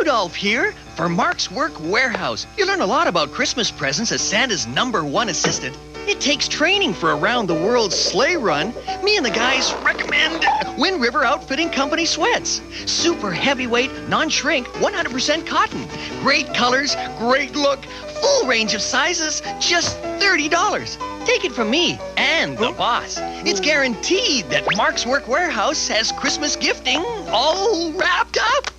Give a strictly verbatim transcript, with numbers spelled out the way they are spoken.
Rudolph here for Mark's Work Warehouse. You learn a lot about Christmas presents as Santa's number one assistant. It takes training for around-the-world sleigh run. Me and the guys recommend Wind River Outfitting Company sweats. Super heavyweight, non-shrink, one hundred percent cotton. Great colors, great look, full range of sizes, just thirty dollars. Take it from me and the boss. It's guaranteed that Mark's Work Warehouse has Christmas gifting all wrapped up.